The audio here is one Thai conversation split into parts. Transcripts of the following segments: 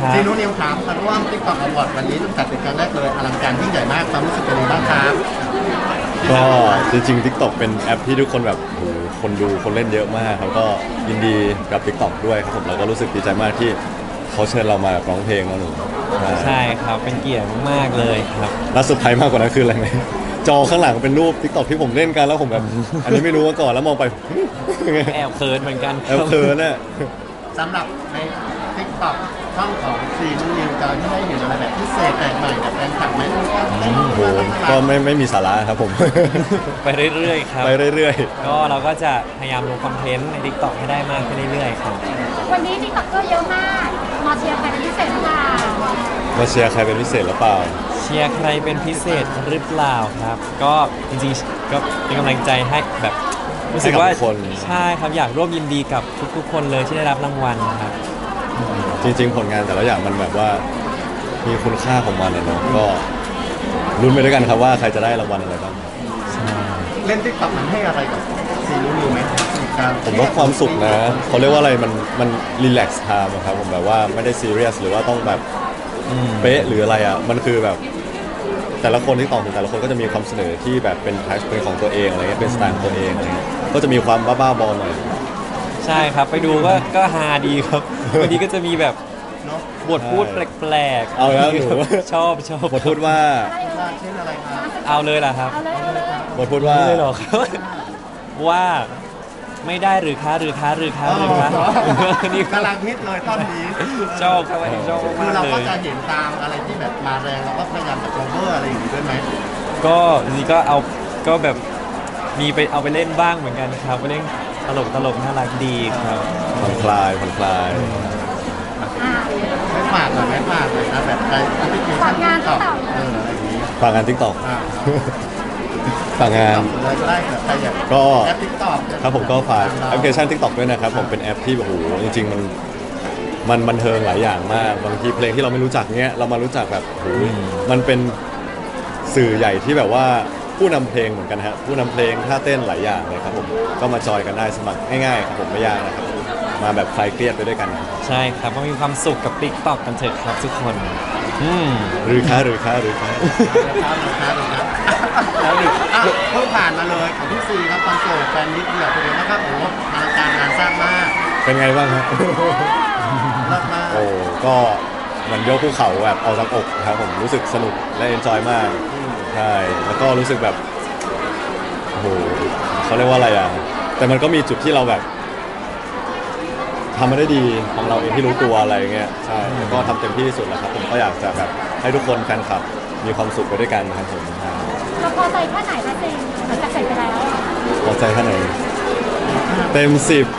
ซีนูนิวครับมาร่วมติ๊กต็อกอวอร์ดวันนี้ต้องจัดเป็นครั้งแรกเลยอลังการยิ่งใหญ่มากความรู้สึกเป็นยังไงบ้างครับก็จริงๆ TikTok เป็นแอปที่ทุกคนแบบโหคนดูคนเล่นเยอะมากเขาก็ยินดีกับ TikTok ด้วยครับผมแล้วก็รู้สึกดีใจมากที่เขาเชิญเรามาร้องเพลงแล้วหนูใช่ครับเป็นเกียรติมากๆเลยครับแล้วเซอร์ไพรส์มากกว่านั้นคืออะไรไหมจอข้างหลังเป็นรูป TikTok ที่ผมเล่นกันแล้วผมแบบอันนี้ไม่รู้มาก่อนแล้วมองไปแอบเขินเหมือนกันแอบเขินน่ะสำหรับในติ๊กต็อกช่องของซีนูนิวจะได้เห็นอะไรแบบพิเศษแปลกใหม่กับแฟนคลับไหมโหก็ไม่มีสาระครับผมไปเรื่อยๆครับไปเรื่อยก็เราก็จะพยายามลงคอนเทนต์ใน TikTok ให้ได้มากขึ้นเรื่อยๆครับวันนี้ติ๊กต็อกเกอร์เยอะมากมาเชียร์ใครเป็นพิเศษหรือเปล่ามาเชียร์ใครเป็นพิเศษหรือเปล่าเชียร์ใครเป็นพิเศษหรือเปล่าครับก็จริงๆก็เป็นกำลังใจให้แบบรู้สึกว่าใช่ครับอยากร่วมยินดีกับทุกๆคนเลยที่ได้รับรางวัลครับจริงๆผลงานแต่ละอย่างมันแบบว่ามีคุณค่าของมันนะเนาะก็ลุ้นไปด้วยกันครับว่าใครจะได้รางวัลอะไรบ้างเล่นติ๊กต็อกมันให้อะไรกับซีนูนิวไหมผมว่าความสุขนะเขาเรียกว่าอะไรมันรีแลกซ์ไทม์ครับผมแบบว่าไม่ได้ซีเรียสหรือว่าต้องแบบเป๊ะหรืออะไรอ่ะมันคือแบบแต่ละคนที่ตอบแต่ละคนก็จะมีความเสนอที่แบบเป็นเป็นของตัวเองอะไรเงี้ยเป็นสไตล์ของตัวเองอะไรเงี้ยก็จะมีความบ้าๆบอลหน่อยใช่ครับไปดูก็ฮาดีครับบางทีก็จะมีแบบบทพูดแปลกๆเอาแล้วหนูชอบบทพูดว่าเช่นอะไรครับเอาเลยล่ะครับบทพูดว่าเลยหรอครับว่าไม่ได้หรือคะนี่กำลังฮิตเลยตอนนี้ชอบครับชอบคือมากเราเลยก็จะเห็นตามอะไรที่แบบมาแรงเราก็พยายามจะ cover อะไรอย่างนี้ด้วยไหมก็นี่ก็เอาก็แบบมีไปเอาไปเล่นบ้างเหมือนกันครับไปเล่นตลกน่ารักดีครับผ่อนคลายไม่ฝากหน่อยนะแบบในแอปพลิเคชันติ๊กต็อกอะไรอย่างนี้ฝากงาน TikTok ฝากงานได้ครับใครอยากก็แอปติ๊กต็อกครับผมก็ฝากแอปพลิเคชัน TikTok ด้วยนะครับผมเป็นแอปที่โอ้โหจริงๆมันบันเทิงหลายอย่างมากบางทีเพลงที่เราไม่รู้จักเนี้ยเรามารู้จักแบบโอ้โหมันเป็นสื่อใหญ่ที่แบบว่าผู้นำเพลงเหมือนกันฮะผู้นำเพลงท่าเต้นหลายอย่างเลยครับผมก็มาจอยกันได้สมัครง่ายๆครับผมไม่ยากนะครับมาแบบคลายเครียดไปด้วยกันใช่ครับก็มีความสุขกับ TikTok กันเถอะครับทุกคนหรือค้าแล้วเพิ่งผ่านมาเลยของพี่ซีครับคอนเสิร์ตแฟนมิตรเดี่ยวไปเลยนะครับโอ้อลังการงานสร้างมากเป็นไงบ้างครับเลิศมากโอ้ก็มันยกภูเขาแบบเอาจากอกครับผมรู้สึกสนุกและเอนจอยมากใช่แล้วก็รู้สึกแบบโอ้โหเขาเรียกว่าอะไรอ่ะแต่มันก็มีจุดที่เราแบบทำมาได้ดีของเราเองที่รู้ตัวอะไรเงี้ยใช่แล้วก็ทำเต็มที่ที่สุดแล้วครับผมก็อยากจะแบบให้ทุกคนแฟนคลับมีความสุขไปด้วยกันนะครับผมเราพอใจแค่ไหนคะเจนหลังจากเสร็จไปแล้วพอใจแค่ไหนเต็ม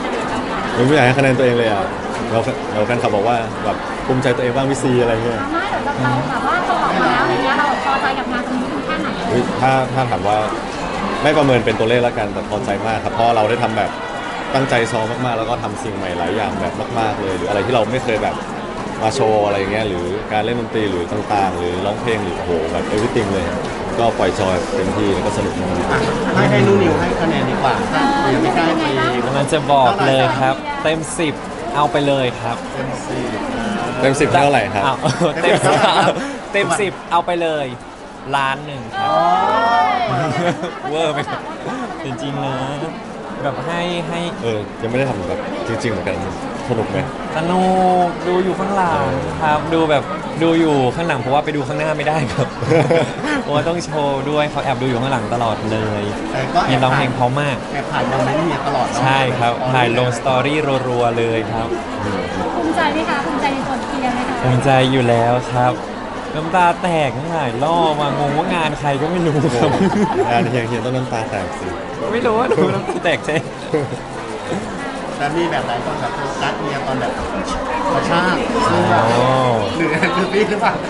10ผมไม่อยากให้คะแนนตัวเองเลยอ่ะเราแฟนคลับบอกว่าแบบภูมิใจตัวเองบ้างวิซีอะไรเงี้ยไม่เดี๋ยวเราแบบว่าเราออกมาแล้วอย่างเงี้ยเราพอใจกับงานตรงนี้แค่ไหนถ้าถามว่าไม่ประเมินเป็นตัวเลขแล้วกันแต่พอใจมากครับเพราะเราได้ทำแบบตั้งใจซ้อมมากๆแล้วก็ทำสิ่งใหม่หลายอย่างแบบมากๆเลยหรืออะไรที่เราไม่เคยแบบมาโชว์อะไรเงี้ยหรือการเล่นดนตรีหรือต่างๆหรือร้องเพลงหรือโอ้โหแบบเอวิติงเลยก็ปล่อยจอยเต็มที่แล้วก็สนุกมากให้นูนิวให้คะแนนดีกว่ายังไม่ได้กำลังจะบอกเลยครับเต็ม10เอาไปเลยครับเต็ม10เท่าไหร่ครับเต็ม10เอาไปเลย1,000,000ครับเวอร์ไปจริงๆนะแบบให้ยังไม่ได้ทำแบบจริงๆเหมือนกันสนุกไหมสนุกดูอยู่ข้างหลังครับดูแบบดูอยู่ข้างหลังเพราะว่าไปดูข้างหน้าไม่ได้ครับเพราะว่าต้องโชว์ด้วยเขาแอบดูอยู่ข้างหลังตลอดเลยมีร้องเพลงเพราะมากแอบถ่ายโมเมนต์เมียตลอดใช่ครับถ่ายลงสตอรี่รัวๆเลยครับภูมิใจไหมคะภูมิใจในส่วนเกียร์ไหมคะภูมิใจอยู่แล้วครับน้ำตาแตกทั้งหลายรอบมางงว่างานใครก็ไม่รู้ครับงานเฮียต้องน้ำตาแตกสิไม่รู้ว่าดูน้ำตาแตกใช่แต่มีแบบไหนตอนแบบโฟกัสเมียตอนแบบกระชากหรือพี่หรือเปล่า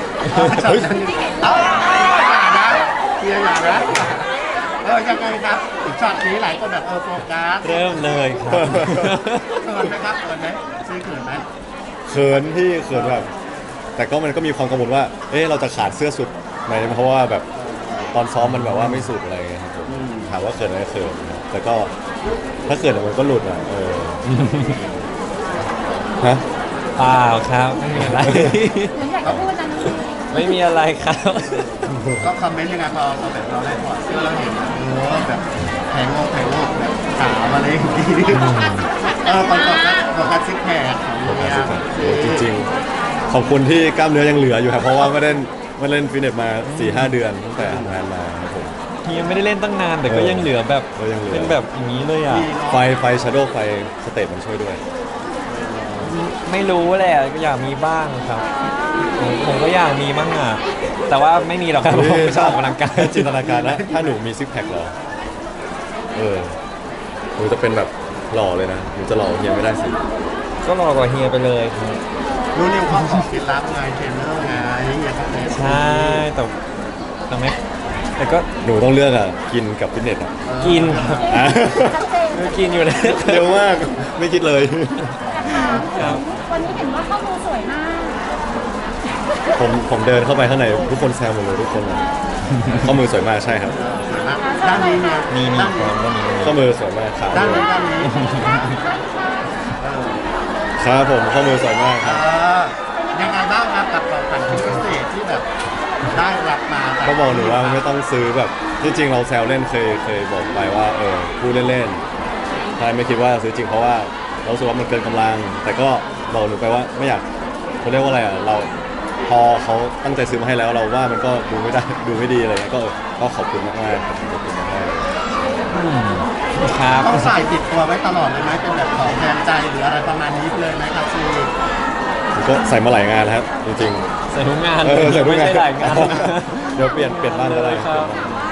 อย่านะยังไงครับอีกช็อตนี้หลายคนแบบโฟกัสเริ่มเลยครับเขินไหมครับเขินไหมซีเขินไหมเขินที่เขินแบบแต่ก็มันก็มีความกังวลว่าเราจะขาดเสื้อสุดไหมเพราะว่าแบบตอนซ้อมมันแบบว่าไม่สุดอะไรเงี้ยครับผมถามว่าเขินไหมเขินแต่ก็ถ้าเขินมันก็หลุดอ่ะฮะเปล่าครับไม่มีอะไรหรืออยากจะพูดนะนี่ไม่มีอะไรครับก็คอมเมนต์ยังไงพอเราแบบเราได้ถอดเสื้อเราเห็นแบบแผงโลกแบบขาวอะไรอย่างงี้ตอนกัดซิกแพคของเนี่ยจริงๆขอบคุณที่กล้ามเนื้อยังเหลืออยู่ครับเพราะว่าไม่เล่นฟิตเนสมา 4-5 เดือนตั้งแต่ทำงานมาครับผมเฮียไม่ได้เล่นตั้งนานแต่ก็ยังเหลือแบบก็ยังเหลือเป็นแบบอย่างนี้เลยอ่ะไฟชาโดว์ไฟสเตทมันช่วยด้วยไม่รู้แหละก็อยากมีบ้างครับผมก็อยากมีบ้างอ่ะแต่ว่าไม่มีหรอกครับผมไม่ชอบออกกำลังกายจินตนาการนะถ้าหนูมีซิกแพคเหรอหนูจะเป็นแบบหล่อเลยนะหนูจะหล่อเฮียไม่ได้สิก็รอกว่าเฮียไปเลยครับรู้นิวเขาขอเคล็ดลับไงเทรนเนอร์ไงอย่างเขาเป็นใช่แต่ไม่แต่ก็หนูต้องเลือกอ่ะกินกับฟิตเนสอ่ะกินครับอ่ะชัดเจนก็กินอยู่เลยเร็วมากไม่คิดเลยครับวันนี้เห็นว่าข้อมือสวยมากผมเดินเข้าไปข้างในทุกคนแซวหมดเลยทุกคนเลยข้อมือสวยมากใช่ครับสวยมากด้านนี้เนี่ยนี่ด้านคนี้รับวันนี้ข้อมือสวยมากขาวด้านด้วนี้ยด้านนี้ครับผมข้อมือสวยมากครับยังไงบ้างครับกับของขวัญพิเศษที่แบบได้รับมาจากก็บอกหนูว่าไม่ต้องซื้อแบบที่จริงเราแซวเล่นเคยบอกไปว่าพูดเล่นๆใช่ไม่คิดว่าซื้อจริงเพราะว่าเรารู้สึกว่ามันเกินกำลัง แต่ก็บอกหนูไปว่าไม่อยากเขาเรียกว่าอะไรอ่ะเราพอเขาตั้งใจซื้อมาให้แล้วเราว่ามันก็ดูไม่ได้ดูไม่ดีอะไรเงี้ยก็ขอบคุณมากๆขอบคุณมากๆครับต้องใส่ติดตัวไว้ตลอดเลยไหมเป็นแบบของแทนใจหรืออะไรประมาณนี้เลยไหมครับซีผมก็ใส่มาหลายงานแล้วครับจริงใส่ทุกงานๆใส่ทุกไม่งานใช่หลายงานเดี๋ยวเปลี่ยนบ้านก็ได้ครับ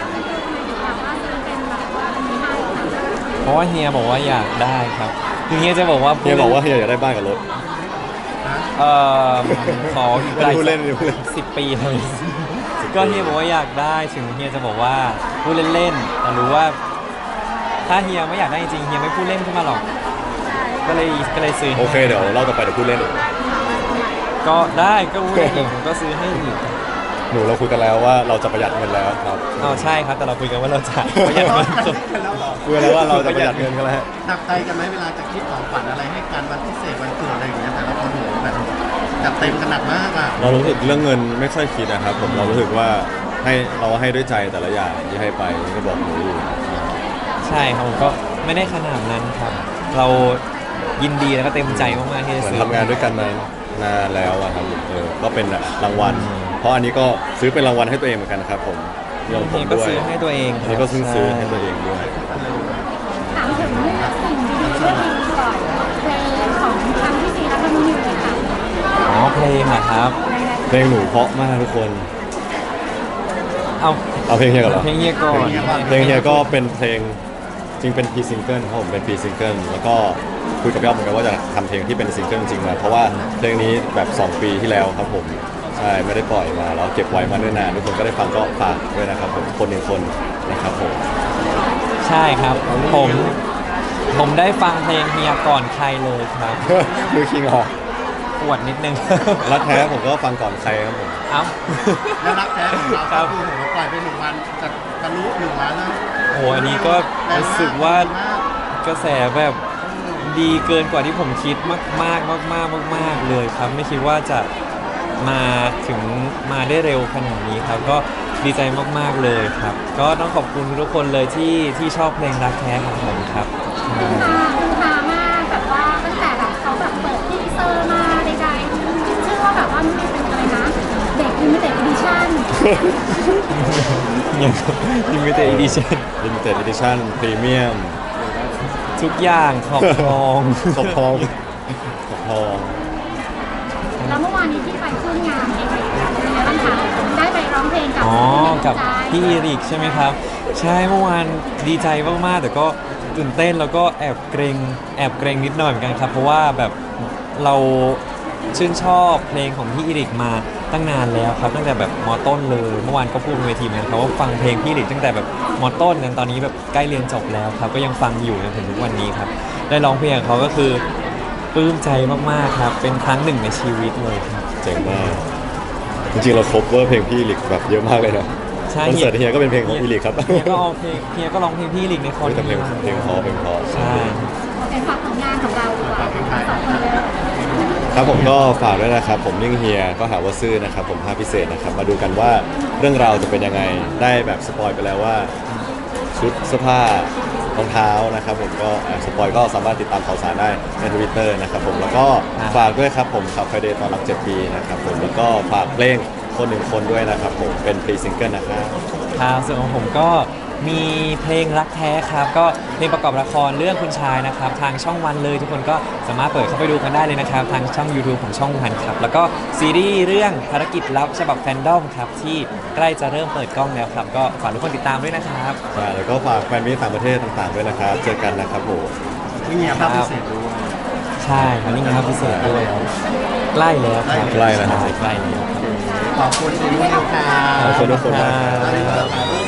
เพราะว่าเฮียบอกว่าอยากได้ครับคือเฮียจะบอกว่าเฮียบอกว่าเฮียอยากได้บ้านกับรถเอ่อขออีกหลายพูดเล่นพูดเล่น 10 ปีเลยก็เฮียบอกว่าอยากได้ถึงเฮียจะบอกว่าพูดเล่นๆแต่รู้ว่า ถ้าเฮียไม่อยากได้จริงเฮียไม่พูดเล่นขึ้นมาหรอก ก็เลยซื้อให้โอเคเดี๋ยวเราต่อไปเดี๋ยวพูดเล่นก็ได้ก็พูดเล่นอีกผมก็ซื้อให้อีกหนูเราคุยกันแล้วว่าเราจะประหยัดเงินแล้วครับอ๋อใช่ครับแต่เราคุยกันว่าเราจะประหยัดเงินแล้วเหรอคุยกันแล้วว่าเราจะประหยัดเงินกันแล้วฮะหนักใจกันไหมเวลาจะคิดของขวัญอะไรให้กันวันพิเศษวันเกิดอะไรอย่างเงี้ยแต่ละคนโหแบบจัดเต็มขนาดมากอ่ะเรารู้สึกเรื่องเงินไม่ค่อยคิดนะครับผมเรารู้สึกว่าเราให้ด้วยใจแต่ละอย่างที่ให้ไปนี่ก็บอกหนูอยู่ใช่ครับผมก็ไม่ได้ขนาดนั้นครับ เรายินดีแล้วก็เต็มใจมากๆที่จะเหมือนซื้อทำงานด้วยกันมานานแล้วอะครับก็เป็นรางวัล เพราะอันนี้ก็ซื้อเป็นรางวัลให้ตัวเองเหมือนกันครับผมเรื่องผเฮีมยก็ด้วยซื้อให้ตัวเองอันนี้ก็ซื้อให้ตัวเองด้วยถามถึงสิ่งดีๆเรื่องดีก่อนเพลงของทางพี่ซีและทางนิวเลยค่ะอ๋อเพลงเหรอครับเพลงหนูเพราะมากทุกคนเอาเอาเพลงเฮียก่อนเหรอเพลงเฮียก่อนเพลงเฮียก็เป็นเพลงจริงเป็นพรีซิงเกิลครับผมเป็นพรีซิงเกิลแล้วก็คุยกับพี่อ๊อฟเหมือนกันว่าจะทำเพลงที่เป็นซิงเกิลจริงๆมาเพราะว่าเพลงนี้แบบ 2 ปีที่แล้วครับผมใช่ไม่ได้ปล่อยมาแล้วเก็บไว้มาเนิ่นนานทุกคนก็ได้ฟังก็ฝากด้วยนะครับผมคนหนึ่งคนนะครับผมใช่ครับผมได้ฟังเพลงเฮียก่อนใครเลยครับดูคิงออกปวดนิดนึงรักแท้ผมก็ฟังก่อนใครครับผมเอ้าแล้วรักแท้ของเราครัก็บคือผมปล่อยไป1 วันจะทะลุ1 ล้านแล้วโอ้อันนี้ก็รู้สึกว่ากระแสแบบดีเกินกว่าที่ผมคิดมากๆเลยครับ ไม่คิดว่าจะมาถึงมาได้เร็วขนาดนี้ครับ ก็ดีใจมากๆเลยครับ ก็ต้องขอบคุณทุกคนเลยที่ชอบเพลงรักแท้ของผมครับคุณพามากแบบว่าตั้งแต่แบบเขาแบบเปิดทีเซอร์มาใดๆชื่อว่าแบบว่ามันเป็นอะไรนะเด็กลิมิเต็ดอีดิชั่นยังลิมิเต็ดอีดิชั่น Limited Edition Premium ทุกอย่างขอบทองขอบทองขอบทองแล้วเมื่อวานนี้ที่ไปขึ้นงานเองเป็นยังไงบ้างคะได้ไปร้องเพลงกับอ๋อ กับใจพี่อีริกใช่ไหมครับ ใช่เมื่อวานดีใจมากๆแต่ก็ตื่นเต้นแล้วก็แอบเกรงนิดหน่อยเหมือนกันครับ เพราะว่าแบบเราชื่นชอบเพลงของพี่อีริกมาตั้งนานแล้วครับ ตั้งแต่แบบมต้นเลยเมื่อวานก็พูดบนเวทีเหมือนกันครับว่าฟังเพลงพี่อีริกตั้งแต่แบบมต้นนั้นตอนนี้แบบใกล้เรียนจบแล้วครับ ก็ยังฟังอยู่จนถึงทุกวันนี้ครับ ได้ร้องเพลงของเขาก็คือปลื้มใจมากๆครับ เป็นครั้งหนึ่งในชีวิตเลยครับเจ๋งมาก จริงๆเราครบเวอร์เพลงพี่อีลิกแบบเยอะมากเลยนะใช่คอนเสิร์ตเฮียก็เป็นเพลงของอีลิกครับเฮียก็เอาเพลงเฮียก็ร้องเพลงพี่อีริกในคอนแต่เพลงเพลงเพอเพลงเพอใช่เป็นฝากผลงานของเราดีกว่าสองคนเลยคครับผมก็ฝากด้วยนะครับผมนิ่งเฮียก็หาว่าซื่อนะครับผมภาคพิเศษนะครับมาดูกันว่าเรื่องราวจะเป็นยังไงได้แบบสปอยไปแล้วว่าชุดเสื้อผ้ารองเท้านะครับผมก็สปอยก็สามารถติดตามข่าวสารได้ใน Twitter นะครับผมแล้วก็ฝากด้วยครับผมขับไฟเดย์ตอนรับ7 ปีนะครับผมแล้วก็ฝากเพลงคนหนึ่งคนด้วยนะครับผมเป็นพรีซิงเกิลนะครับครับส่วนของผมก็มีเพลงรักแท้ครับก็เพลงประกอบละครเรื่องคุณชายนะครับทางช่องวันเลยทุกคนก็สามารถเปิดเข้าไปดูกันได้เลยนะครับทางช่อง YouTube ของช่องวันครับแล้วก็ซีรีส์เรื่องภารกิจลับฉบับแฟนดอมครับที่ใกล้จะเริ่มเปิดกล้องแล้วครับก็ฝากทุกคนติดตามด้วยนะครับใช่แล้วก็ฝากแฟนมิตรต่างประเทศต่างๆด้วยนะครับเจอกันนะครับผมนี่ไงภาพพิเศษด้วยใช่วันนี้ครับพิเศษด้วยใกล้แล้วครับใกล้แล้วครับใช่ใกล้แล้วขอบคุณคุณนิวค่ะขอบคุณทุกคนมากขอบคุณครับ